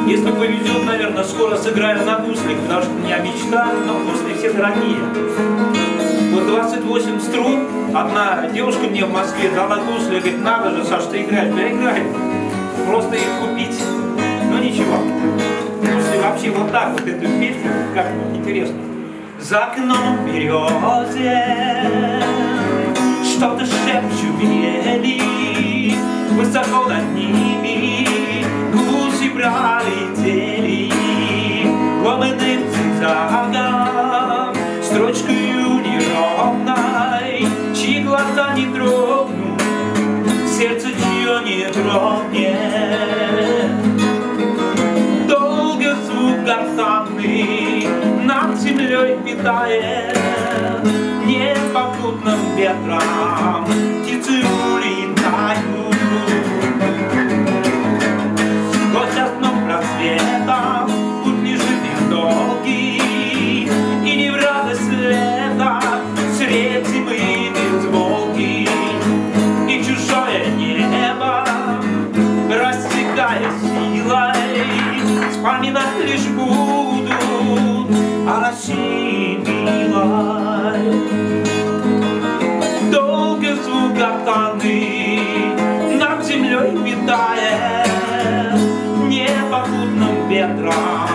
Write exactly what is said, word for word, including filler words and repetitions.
Если повезет, наверное, скоро сыграю на гуслях, потому что у меня мечта, но гусли все дорогие. Вот двадцать восемь струн, одна девушка мне в Москве дала гусли, говорит, надо же, Саш, ты играешь, да играй. Просто их купить, ну ничего. Гусли вообще вот так вот эту песню, как интересно. За окном березе что-то шепчут ели, высоко над ними гуси пролетели ломаным зигзагом, строчкою неровной, чьи глаза не дрогнут, сердце чье не дрогнет. Долго звук гортанный над землей питает, непопутным ветром птицы улетают. Сквозь окном просветом путь лежит их долгий, и не в радость лета средь зимы безволги, и чужое небо, рассекая силой, вспоминать лишь будут о России милой. Долго звук гортанный над землей витает, непопутным ветром